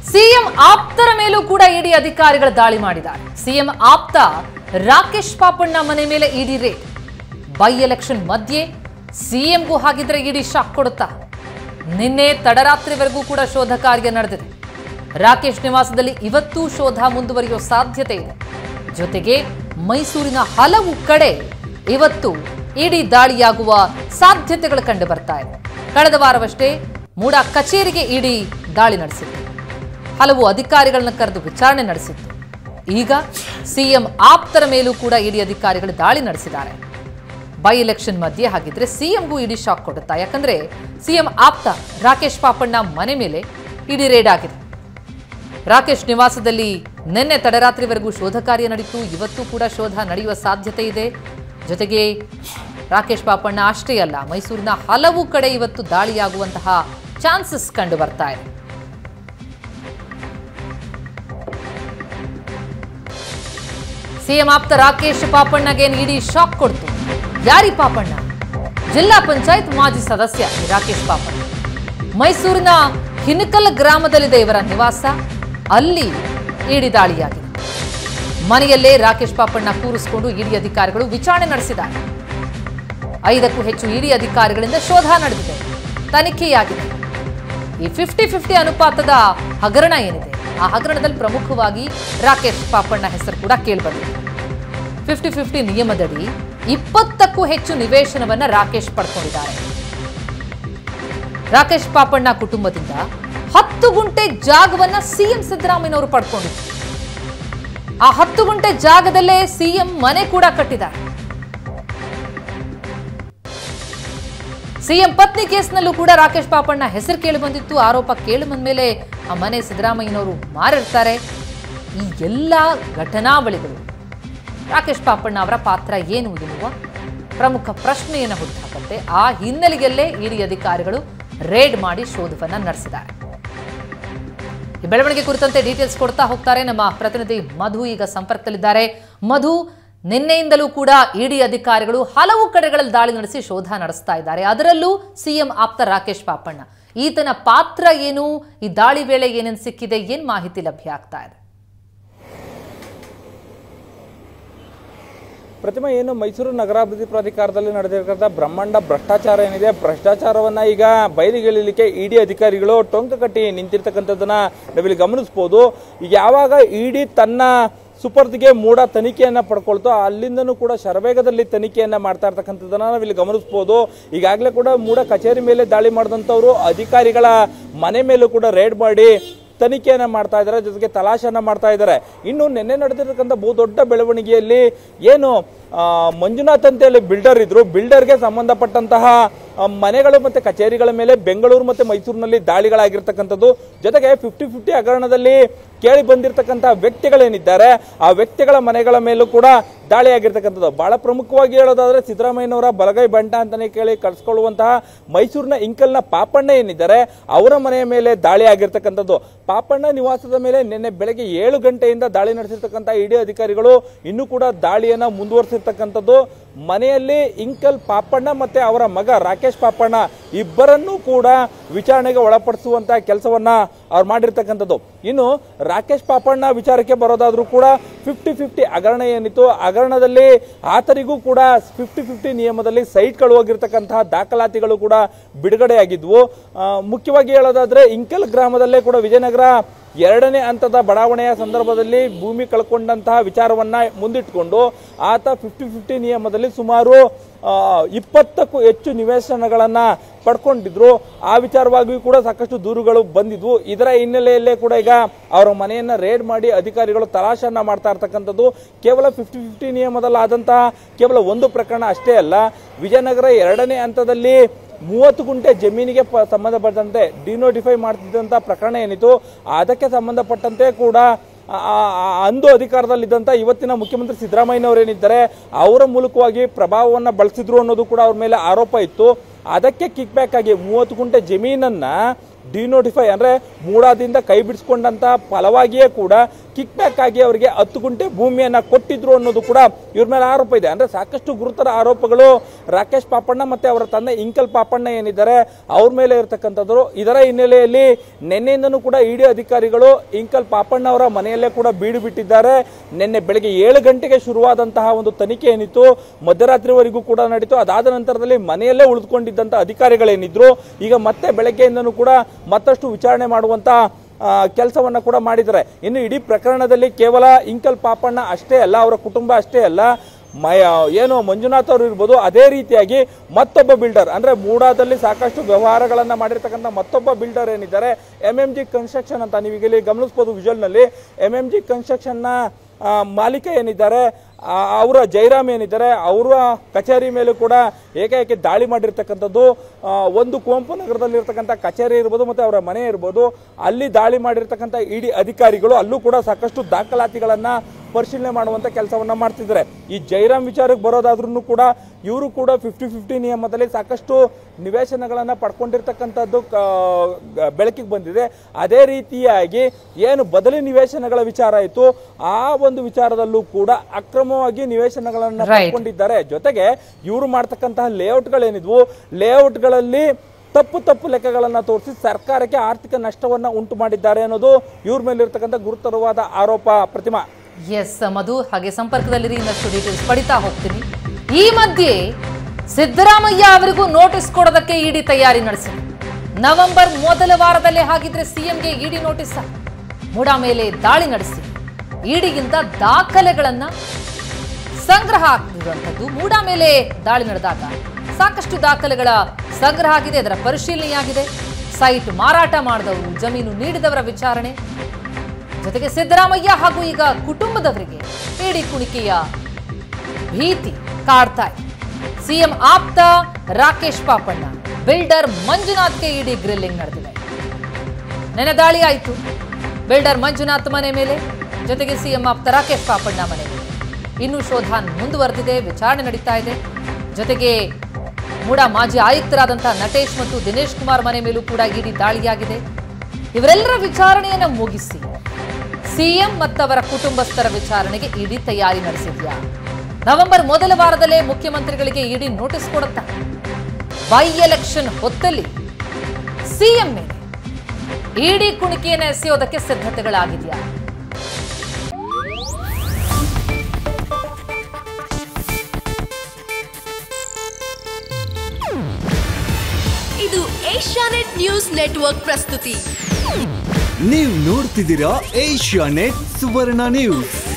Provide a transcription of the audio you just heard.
CM ಆಪ್ತರ ಮೇಲೂ ಕೂಡ ಇಡಿ ಅಧಿಕಾರಿಗಳು ದಾಳಿ ಮಾಡಿದ್ದಾರೆ. ಸಿಎಂ ಆಪ್ತ ರಾಕೇಶ್ ಪಾಪಣ್ಣ ಮನೆ ಮೇಲೆ ಇಡಿ ರೇಡ್. ಬೈ ಎಲೆಕ್ಷನ್ ಮಧ್ಯೆ ಸಿಎಂಗೂ ಹಾಗಿದ್ರೆ ಇಡಿ ಶಾಕ್ ಕೊಡುತ್ತಾ? ನಿನ್ನೆ ತಡರಾತ್ರಿವರೆಗೂ ಕೂಡ ಶೋಧ ಕಾರ್ಯ ನಡೆದಿದೆ. ರಾಕೇಶ್ ನಿವಾಸದಲ್ಲಿ ಇವತ್ತೂ ಶೋಧ ಮುಂದುವರಿಯುವ ಸಾಧ್ಯತೆ ಇದೆ. ಜೊತೆಗೆ ಮೈಸೂರಿನ ಹಲವು ಕಡೆ ಇವತ್ತು ಇಡಿ ದಾಳಿಯಾಗುವ ಸಾಧ್ಯತೆಗಳು ಕಂಡು ಬರ್ತಾ ಇದೆ. ಕಳೆದ ವಾರವಷ್ಟೇ ಮೂಡ ಕಚೇರಿಗೆ ಇಡಿ ದಾಳಿ ನಡೆಸಿತ್ತು. ಹಲವು ಅಧಿಕಾರಿಗಳನ್ನ ಕರೆದು ವಿಚಾರಣೆ ನಡೆಸಿತ್ತು. ಈಗ ಸಿಎಂ ಆಪ್ತರ ಮೇಲೂ ಕೂಡ ಇಡಿ ಅಧಿಕಾರಿಗಳು ದಾಳಿ ನಡೆಸಿದ್ದಾರೆ. ಬೈ ಎಲೆಕ್ಷನ್ ಮಧ್ಯೆ ಹಾಗಿದ್ರೆ ಸಿಎಂಗೂ ಇಡಿ ಶಾಕ್ ಕೊಡುತ್ತಾ? ಯಾಕಂದ್ರೆ ಸಿಎಂ ಆಪ್ತ ರಾಕೇಶ್ ಪಾಪಣ್ಣ ಮನೆ ಮೇಲೆ ಇಡಿ ರೇಡ್ ಆಗಿದೆ. ರಾಕೇಶ್ ನಿವಾಸದಲ್ಲಿ ನಿನ್ನೆ ತಡರಾತ್ರಿವರೆಗೂ ಶೋಧ ಕಾರ್ಯ ನಡೀತು. ಇವತ್ತು ಕೂಡ ಶೋಧ ನಡೆಯುವ ಸಾಧ್ಯತೆ ಇದೆ. ಜೊತೆಗೆ ರಾಕೇಶ್ ಪಾಪಣ್ಣ ಅಷ್ಟೇ ಅಲ್ಲ, ಮೈಸೂರಿನ ಹಲವು ಕಡೆ ಇವತ್ತು ದಾಳಿಯಾಗುವಂತಹ ಚಾನ್ಸಸ್ ಕಂಡು ಬರ್ತಾ ಇದೆ. ಸಿಎಂ ಆಪ್ತ ರಾಕೇಶ್ ಪಾಪಣ್ಣಗೆ ಇಡಿ ಶಾಕ್ ಕೊಡ್ತು. ಯಾರಿ ಪಾಪಣ್ಣ? ಜಿಲ್ಲಾ ಪಂಚಾಯತ್ ಮಾಜಿ ಸದಸ್ಯ ರಾಕೇಶ್ ಪಾಪಣ್ಣ. ಮೈಸೂರಿನ ಹಿನಕಲ್ ಗ್ರಾಮದಲ್ಲಿದೆ ಇವರ ನಿವಾಸ. ಅಲ್ಲಿ ಇಡಿ ದಾಳಿಯಾಗಿದೆ. ಮನೆಯಲ್ಲೇ ರಾಕೇಶ್ ಪಾಪಣ್ಣ ಕೂರಿಸಿಕೊಂಡು ಇಡಿ ಅಧಿಕಾರಿಗಳು ವಿಚಾರಣೆ ನಡೆಸಿದ್ದಾರೆ. 5ಕ್ಕೂ ಹೆಚ್ಚು ಇಡಿ ಅಧಿಕಾರಿಗಳಿಂದ ಶೋಧ ನಡೆದಿದೆ, ತನಿಖೆಯಾಗಿದೆ. ಈ 50-50 ಅನುಪಾತದ ಹಗರಣ ಏನಿದೆ, ಆ ಹಗರಣದಲ್ಲಿ ಪ್ರಮುಖವಾಗಿ ರಾಕೇಶ್ ಪಾಪಣ್ಣ ಹೆಸರು ಕೂಡ ಕೇಳಿಬಂದಿದೆ. 50-50 ನಿಯಮದಡಿ 20ಕ್ಕೂ ಹೆಚ್ಚು ನಿವೇಶನವನ್ನ ರಾಕೇಶ್ ಪಡ್ಕೊಂಡಿದ್ದಾರೆ. ರಾಕೇಶ್ ಪಾಪಣ್ಣ ಕುಟುಂಬದಿಂದ 10 ಗುಂಟೆ ಜಾಗವನ್ನ ಸಿಎಂ ಸಿದ್ದರಾಮಯ್ಯನವರು ಪಡ್ಕೊಂಡಿದ್ರು. ಆ 10 ಗುಂಟೆ ಜಾಗದಲ್ಲೇ ಸಿಎಂ ಮನೆ ಕೂಡ ಕಟ್ಟಿದ್ದಾರೆ. ಸಿಎಂ ಪತ್ನಿ ಕೇಸ್ನಲ್ಲೂ ಕೂಡ ರಾಕೇಶ್ ಪಾಪಣ್ಣ ಹೆಸರು ಕೇಳಿ ಬಂದಿತ್ತು. ಆರೋಪ ಕೇಳಿ ಬಂದ ಮೇಲೆ ಆ ಮನೆ ಸಿದ್ದರಾಮಯ್ಯನವರು ಮಾರಿರ್ತಾರೆ. ಈ ಎಲ್ಲ ಘಟನಾವಳಿಗಳು ರಾಕೇಶ್ ಪಾಪಣ್ಣ ಅವರ ಪಾತ್ರ ಏನು ಎನ್ನುವ ಪ್ರಮುಖ ಪ್ರಶ್ನೆಯನ್ನು ಹುಟ್ಟುಹಾಕುತ್ತೆ. ಆ ಹಿನ್ನೆಲೆಯಲ್ಲೇ ಇಡಿ ಅಧಿಕಾರಿಗಳು ರೇಡ್ ಮಾಡಿ ಶೋಧವನ್ನ ನಡೆಸಿದ್ದಾರೆ. ಈ ಬೆಳವಣಿಗೆ ಕುರಿತಂತೆ ಡೀಟೇಲ್ಸ್ ಕೊಡ್ತಾ ಹೋಗ್ತಾರೆ ನಮ್ಮ ಪ್ರತಿನಿಧಿ ಮಧು. ಈಗ ಸಂಪರ್ಕದಲ್ಲಿದ್ದಾರೆ. ಮಧು, ನಿನ್ನೆಯಿಂದಲೂ ಕೂಡ ಇಡಿ ಅಧಿಕಾರಿಗಳು ಹಲವು ಕಡೆಗಳಲ್ಲಿ ದಾಳಿ ನಡೆಸಿ ಶೋಧ ನಡೆಸ್ತಾ ಇದ್ದಾರೆ. ಅದರಲ್ಲೂ ಸಿಎಂ ಆಪ್ತ ರಾಕೇಶ್ ಪಾಪಣ್ಣ, ಈತನ ಪಾತ್ರ ಏನು? ಈ ದಾಳಿ ವೇಳೆ ಏನೇನು ಸಿಕ್ಕಿದೆ? ಏನ್ ಮಾಹಿತಿ ಲಭ್ಯ ಆಗ್ತಾ ಇದೆ? ಪ್ರತಿಮಾ, ಏನು ಮೈಸೂರು ನಗರಾಭಿವೃದ್ಧಿ ಪ್ರಾಧಿಕಾರದಲ್ಲಿ ನಡೆದಿರತಕ್ಕಂಥ ಬ್ರಹ್ಮಾಂಡ ಭ್ರಷ್ಟಾಚಾರ ಏನಿದೆ, ಭ್ರಷ್ಟಾಚಾರವನ್ನ ಈಗ ಬಯಲಿಗೆಳಿಲಿಕ್ಕೆ ಇಡಿ ಅಧಿಕಾರಿಗಳು ಟೊಂಕ ಕಟ್ಟಿ ನಿಂತಿರ್ತಕ್ಕಂಥದ್ದನ್ನ ನಾವಿಲ್ಲಿ ಗಮನಿಸಬಹುದು. ಈಗ ಯಾವಾಗ ಇಡಿ ತನ್ನ ಸುಪರ್ದಿಗೆ ಮೂಡ ತನಿಖೆಯನ್ನ ಪಡ್ಕೊಳ್ತೋ ಅಲ್ಲಿಂದನೂ ಕೂಡ ಶರವೇಗದಲ್ಲಿ ತನಿಖೆಯನ್ನ ಮಾಡ್ತಾ ಇರ್ತಕ್ಕಂಥದ್ದನ್ನ ನಾವಿಲ್ಲಿ ಗಮನಿಸಬಹುದು. ಈಗಾಗಲೇ ಕೂಡ ಮೂಡ ಕಚೇರಿ ಮೇಲೆ ದಾಳಿ ಮಾಡಿದಂಥವ್ರು ಅಧಿಕಾರಿಗಳ ಮನೆ ಮೇಲೂ ಕೂಡ ರೇಡ್ ಮಾಡಿ ತನಿಖೆಯನ್ನ ಮಾಡ್ತಾ ಇದ್ದಾರೆ, ಜೊತೆಗೆ ತಲಾಶನ್ನ ಮಾಡ್ತಾ ಇದ್ದಾರೆ. ಇನ್ನು ನಿನ್ನೆ ನಡೆದಿರ್ತಕ್ಕಂಥ ಬಹುದೊಡ್ಡ ಬೆಳವಣಿಗೆಯಲ್ಲಿ ಏನು ಮಂಜುನಾಥ್ ಅಂತ ಹೇಳಿ ಬಿಲ್ಡರ್ ಇದ್ರು, ಬಿಲ್ಡರ್ಗೆ ಸಂಬಂಧಪಟ್ಟಂತಹ ಮನೆಗಳು ಮತ್ತೆ ಕಚೇರಿಗಳ ಮೇಲೆ ಬೆಂಗಳೂರು ಮತ್ತೆ ಮೈಸೂರಿನಲ್ಲಿ ದಾಳಿಗಳಾಗಿರ್ತಕ್ಕಂಥದ್ದು. ಜೊತೆಗೆ 50-50 ಹಗರಣದಲ್ಲಿ ಕೇಳಿ ಬಂದಿರತಕ್ಕಂತಹ ವ್ಯಕ್ತಿಗಳೇನಿದ್ದಾರೆ ಆ ವ್ಯಕ್ತಿಗಳ ಮನೆಗಳ ಮೇಲೂ ಕೂಡ ದಾಳಿಯಾಗಿರ್ತಕ್ಕಂಥದ್ದು. ಬಹಳ ಪ್ರಮುಖವಾಗಿ ಹೇಳೋದಾದ್ರೆ ಸಿದ್ದರಾಮಯ್ಯನವರ ಬಲಗೈ ಬಂಟ ಅಂತಾನೆ ಕೇಳಿ ಕಳಿಸ್ಕೊಳ್ಳುವಂತಹ ಮೈಸೂರಿನ ಇಂಕಲ್ನ ಪಾಪಣ್ಣ ಏನಿದ್ದಾರೆ ಅವರ ಮನೆಯ ಮೇಲೆ ದಾಳಿ ಆಗಿರ್ತಕ್ಕಂಥದ್ದು. ಪಾಪಣ್ಣ ನಿವಾಸದ ಮೇಲೆ ನಿನ್ನೆ ಬೆಳಗ್ಗೆ 7 ಗಂಟೆಯಿಂದ ದಾಳಿ ನಡೆಸಿರ್ತಕ್ಕಂಥ ಇಡಿ ಅಧಿಕಾರಿಗಳು ಇನ್ನೂ ಕೂಡ ದಾಳಿಯನ್ನ ಮುಂದುವರಿಸಿರ್ತಕ್ಕಂಥದ್ದು. ಮನೆಯಲ್ಲಿ ಇಂಕಲ್ ಪಾಪಣ್ಣ ಮತ್ತೆ ಅವರ ಮಗ ರಾಕೇಶ್ ಪಾಪಣ್ಣ ಇಬ್ಬರನ್ನೂ ಕೂಡ ವಿಚಾರಣೆಗೆ ಒಳಪಡಿಸುವಂತಹ ಕೆಲಸವನ್ನ ಅವ್ರು ಮಾಡಿರ್ತಕ್ಕಂಥದ್ದು. ಇನ್ನು ರಾಕೇಶ್ ಪಾಪಣ್ಣ ವಿಚಾರಕ್ಕೆ ಬರೋದಾದ್ರೂ ಕೂಡ 50-50 ಹಗರಣ ಏನಿತ್ತು, ಹಗರಣದಲ್ಲಿ ಆತರಿಗೂ ಕೂಡ 50-50 ನಿಯಮದಲ್ಲಿ ಸೈಟ್ಗಳು ಹೋಗಿರ್ತಕ್ಕಂತಹ ದಾಖಲಾತಿಗಳು ಕೂಡ ಬಿಡುಗಡೆಯಾಗಿದ್ವು. ಮುಖ್ಯವಾಗಿ ಹೇಳೋದಾದ್ರೆ ಇಂಕಲ್ ಗ್ರಾಮದಲ್ಲೇ ಕೂಡ ವಿಜಯನಗರ 2ನೇ ಹಂತದ ಬಡಾವಣೆಯ ಸಂದರ್ಭದಲ್ಲಿ ಭೂಮಿ ಕಳ್ಕೊಂಡಂತಹ ವಿಚಾರವನ್ನ ಮುಂದಿಟ್ಟುಕೊಂಡು ಆತ 50-50 ನಿಯಮದಲ್ಲಿ ಸುಮಾರು 20ಕ್ಕೂ ಹೆಚ್ಚು ನಿವೇಶನಗಳನ್ನ ಪಡ್ಕೊಂಡಿದ್ರು. ಆ ವಿಚಾರವಾಗಿಯೂ ಕೂಡ ಸಾಕಷ್ಟು ದೂರುಗಳು ಬಂದಿದ್ವು. ಇದರ ಹಿನ್ನೆಲೆಯಲ್ಲೇ ಕೂಡ ಈಗ ಅವರ ಮನೆಯನ್ನ ರೇಡ್ ಮಾಡಿ ಅಧಿಕಾರಿಗಳು ತಲಾಶನ್ನ ಮಾಡ್ತಾ ಇರ್ತಕ್ಕಂಥದ್ದು. ಕೇವಲ 50-50 ನಿಯಮದಲ್ಲಾದಂತಹ ಕೇವಲ ಒಂದು ಪ್ರಕರಣ ಅಷ್ಟೇ ಅಲ್ಲ, ವಿಜಯನಗರ 2ನೇ ಹಂತದಲ್ಲಿ 30 ಗುಂಟೆ ಜಮೀನಿಗೆ ಸಂಬಂಧಪಟ್ಟಂತೆ ಡಿನೋಟಿಫೈ ಮಾಡ್ತಿದ್ದಂಥ ಪ್ರಕರಣ ಏನಿತ್ತು ಅದಕ್ಕೆ ಸಂಬಂಧಪಟ್ಟಂತೆ ಕೂಡ ಅಂದು ಅಧಿಕಾರದಲ್ಲಿದ್ದಂಥ ಇವತ್ತಿನ ಮುಖ್ಯಮಂತ್ರಿ ಸಿದ್ದರಾಮಯ್ಯನವರೇನಿದ್ದಾರೆ ಅವರ ಮೂಲಕವಾಗಿ ಪ್ರಭಾವವನ್ನು ಬಳಸಿದ್ರು ಅನ್ನೋದು ಕೂಡ ಅವ್ರ ಮೇಲೆ ಆರೋಪ ಇತ್ತು. ಅದಕ್ಕೆ ಕಿಕ್ ಬ್ಯಾಕ್ ಆಗಿ 30 ಗುಂಟೆ ಜಮೀನನ್ನ ಡಿನೋಟಿಫೈ ಅಂದರೆ ಮೂಡಾದಿಂದ ಕೈ ಬಿಡಿಸ್ಕೊಂಡಂತ ಫಲವಾಗಿಯೇ ಕೂಡ ಕಿಕ್ ಬ್ಯಾಕ್ ಆಗಿ ಅವರಿಗೆ 10 ಗುಂಟೆ ಭೂಮಿಯನ್ನು ಕೊಟ್ಟಿದ್ರು ಅನ್ನೋದು ಕೂಡ ಇವ್ರ ಮೇಲೆ ಆರೋಪ ಇದೆ. ಅಂದರೆ ಸಾಕಷ್ಟು ಗುರುತರ ಆರೋಪಗಳು ರಾಕೇಶ್ ಪಾಪಣ್ಣ ಮತ್ತೆ ಅವರ ತಂದೆ ಇಂಕಲ್ ಪಾಪಣ್ಣ ಏನಿದ್ದಾರೆ ಅವ್ರ ಮೇಲೆ ಇರತಕ್ಕಂಥದ್ದು. ಇದರ ಹಿನ್ನೆಲೆಯಲ್ಲಿ ನಿನ್ನೆಯಿಂದನೂ ಕೂಡ ಇಡಿ ಅಧಿಕಾರಿಗಳು ಇಂಕಲ್ ಪಾಪಣ್ಣ ಅವರ ಮನೆಯಲ್ಲೇ ಕೂಡ ಬೀಡು ಬಿಟ್ಟಿದ್ದಾರೆ. ನಿನ್ನೆ ಬೆಳಗ್ಗೆ 7 ಗಂಟೆಗೆ ಶುರುವಾದಂತಹ ಒಂದು ತನಿಖೆ ಏನಿತ್ತು ಮಧ್ಯರಾತ್ರಿವರೆಗೂ ಕೂಡ ನಡೀತು. ಅದಾದ ನಂತರದಲ್ಲಿ ಮನೆಯಲ್ಲೇ ಉಳಿದುಕೊಂಡಿದ್ದಂಥ ಅಧಿಕಾರಿಗಳೇನಿದ್ರು ಈಗ ಮತ್ತೆ ಬೆಳಗ್ಗೆಯಿಂದನೂ ಕೂಡ ಮತ್ತಷ್ಟು ವಿಚಾರಣೆ ಮಾಡುವಂತ ಕೆಲಸವನ್ನ ಕೂಡ ಮಾಡಿದ್ದಾರೆ. ಇನ್ನು ಇಡೀ ಪ್ರಕರಣದಲ್ಲಿ ಕೇವಲ ಇಂಕಲ್ ಪಾಪಣ್ಣ ಅಷ್ಟೇ ಅಲ್ಲ, ಅವರ ಕುಟುಂಬ ಅಷ್ಟೇ ಅಲ್ಲ, ಏನು ಮಂಜುನಾಥ್ ಅವರು ಇರ್ಬೋದು, ಅದೇ ರೀತಿಯಾಗಿ ಮತ್ತೊಬ್ಬ ಬಿಲ್ಡರ್ ಅಂದ್ರೆ ಮೂಡಾದಲ್ಲಿ ಸಾಕಷ್ಟು ವ್ಯವಹಾರಗಳನ್ನ ಮಾಡಿರ್ತಕ್ಕಂಥ ಮತ್ತೊಬ್ಬ ಬಿಲ್ಡರ್ ಏನಿದ್ದಾರೆ MMG ಕನ್ಸ್ಟ್ರಕ್ಷನ್ ಅಂತ, ನೀವು ಈಗ ಗಮನಿಸಬಹುದು ವಿಜುವಲ್ ನಲ್ಲಿ. MMG ಕನ್ಸ್ಟ್ರಕ್ಷನ್ ನ ಮಾಲೀಕ ಏನಿದ್ದಾರೆ ಅವರ ಜೈರಾಮ್ ಏನಿದ್ದಾರೆ ಅವರ ಕಚೇರಿ ಮೇಲೂ ಕೂಡ ಏಕಾಏಕಿ ದಾಳಿ ಮಾಡಿರ್ತಕ್ಕಂಥದ್ದು. ಒಂದು ಕುವೆಂಪು ನಗರದಲ್ಲಿರ್ತಕ್ಕಂಥ ಕಚೇರಿ ಇರ್ಬೋದು ಮತ್ತೆ ಅವರ ಮನೆ ಇರ್ಬೋದು, ಅಲ್ಲಿ ದಾಳಿ ಮಾಡಿರ್ತಕ್ಕಂಥ ಇಡಿ ಅಧಿಕಾರಿಗಳು ಅಲ್ಲೂ ಕೂಡ ಸಾಕಷ್ಟು ದಾಖಲಾತಿಗಳನ್ನ ಪರಿಶೀಲನೆ ಮಾಡುವಂತ ಕೆಲಸವನ್ನ ಮಾಡ್ತಿದ್ದಾರೆ. ಈ ಜೈರಾಮ್ ವಿಚಾರಕ್ಕೆ ಬರೋದಾದ್ರೂ ಕೂಡ ಇವರು ಕೂಡ 50-50 ನಿಯಮದಲ್ಲಿ ಸಾಕಷ್ಟು ನಿವೇಶನಗಳನ್ನ ಪಡ್ಕೊಂಡಿರ್ತಕ್ಕಂಥದ್ದು ಬೆಳಕಿಗೆ ಬಂದಿದೆ. ಅದೇ ರೀತಿಯಾಗಿ ಏನು ಬದಲಿ ನಿವೇಶನಗಳ ವಿಚಾರ ಆಯಿತು ಆ ಒಂದು ವಿಚಾರದಲ್ಲೂ ಕೂಡ ಅಕ್ರಮವಾಗಿ ನಿವೇಶನಗಳನ್ನ ಪಡ್ಕೊಂಡಿದ್ದಾರೆ. ಜೊತೆಗೆ ಇವರು ಮಾಡ್ತಕ್ಕಂತಹ ಲೇಔಟ್ಗಳೇನಿದ್ವು ಲೇಔಟ್ಗಳಲ್ಲಿ ತಪ್ಪು ಲೆಕ್ಕಗಳನ್ನ ತೋರಿಸಿ ಸರ್ಕಾರಕ್ಕೆ ಆರ್ಥಿಕ ನಷ್ಟವನ್ನ ಉಂಟು ಮಾಡಿದ್ದಾರೆ ಅನ್ನೋದು ಇವ್ರ ಮೇಲೆ ಇರ್ತಕ್ಕಂಥ ಗುರುತರವಾದ ಆರೋಪ. ಪ್ರತಿಮಾ. ಎಸ್ ಮಧು, ಹಾಗೆ ಸಂಪರ್ಕದಲ್ಲಿರಿ, ಇನ್ನಷ್ಟು ಡೀಟೇಲ್ಸ್ ಪಡಿತಾ ಹೋಗ್ತೀನಿ. ಈ ಮಧ್ಯೆ ಸಿದ್ದರಾಮಯ್ಯ ಅವರಿಗೂ ನೋಟಿಸ್ ಕೊಡೋದಕ್ಕೆ ಇಡಿ ತಯಾರಿ ನಡೆಸಿದೆ. ನವೆಂಬರ್ ಮೊದಲ ವಾರದಲ್ಲೇ ಹಾಗಿದ್ರೆ ಸಿಎಂಗೆ ಇಡಿ ನೋಟಿಸ್. ಮೂಡಾ ಮೇಲೆ ದಾಳಿ ನಡೆಸಿ ಇಡಿಗಿಂತ ದಾಖಲೆಗಳನ್ನ ಸಂಗ್ರಹ ಆಗಿರುವಂಥದ್ದು. ಮೂಡಾ ಮೇಲೆ ದಾಳಿ ನಡೆದಾಗ ಸಾಕಷ್ಟು ದಾಖಲೆಗಳ ಸಂಗ್ರಹ ಆಗಿದೆ, ಅದರ ಪರಿಶೀಲನೆಯಾಗಿದೆ. ಸೈಟ್ ಮಾರಾಟ ಮಾಡಿದವರು, ಜಮೀನು ನೀಡಿದವರ ವಿಚಾರಣೆ, ಜೊತೆಗೆ ಸಿದ್ದರಾಮಯ್ಯ ಹಾಗೂ ಈಗ ಕುಟುಂಬದವರಿಗೆ ಇಡಿ ಕುಣಿಕೆಯ ಭೀತಿ ಕಾಡ್ತಾ ಇದೆ. ಸಿಎಂ ಆಪ್ತ ರಾಕೇಶ್ ಪಾಪಣ್ಣ, ಬಿಲ್ಡರ್ ಮಂಜುನಾಥ್ಗೆ ಇಡಿ ಗ್ರಿಲ್ಲಿಂಗ್ ನಡೆದಿದೆ. ನೆನೆ ದಾಳಿ ಆಯಿತು ಬಿಲ್ಡರ್ ಮಂಜುನಾಥ್ ಮನೆ ಮೇಲೆ, ಜೊತೆಗೆ ಸಿಎಂ ಆಪ್ತ ರಾಕೇಶ್ ಪಾಪಣ್ಣ ಮನೆ ಮೇಲೆ. ಇನ್ನು ಶೋಧ ಮುಂದುವರೆದಿದೆ, ವಿಚಾರಣೆ ನಡೀತಾ ಇದೆ. ಜೊತೆಗೆ ಮೂಡಾ ಮಾಜಿ ಆಯುಕ್ತರಾದಂತಹ ನಟೇಶ್ ಮತ್ತು ದಿನೇಶ್ ಕುಮಾರ್ ಮನೆ ಮೇಲೂ ಕೂಡ ಇಡಿ ದಾಳಿಯಾಗಿದೆ. ಇವರೆಲ್ಲರ ವಿಚಾರಣೆಯನ್ನ ಮುಗಿಸಿ ಸಿಎಂ ಮತ್ತವರ ಕುಟುಂಬಸ್ಥರ ವಿಚಾರಣೆಗೆ ಇಡಿ ತಯಾರಿ ನಡೆಸಿದ್ಯಾ? ನವೆಂಬರ್ ಮೊದಲ ವಾರದಲ್ಲೇ ಮುಖ್ಯಮಂತ್ರಿಗಳಿಗೆ ಇಡಿ ನೋಟಿಸ್ ಕೊಡುತ್ತಾ? ಬೈ ಎಲೆಕ್ಷನ್ ಹೊತ್ತಲ್ಲಿ ಸಿಎಂ ಮೇಲೆ ಇಡಿ ಕುಣಿಕೆಯನ್ನು ಎಸೆಯೋದಕ್ಕೆ ಸಿದ್ಧತೆಗಳಾಗಿದೆಯಾ? ಇದು ಏಷ್ಯಾನೆಟ್ ನ್ಯೂಸ್ ನೆಟ್ವರ್ಕ್ ಪ್ರಸ್ತುತಿ. ನೀವು ನೋಡ್ತಿದ್ದೀರಾ ಏಷ್ಯಾನೆಟ್ ಸುವರ್ಣ ನ್ಯೂಸ್.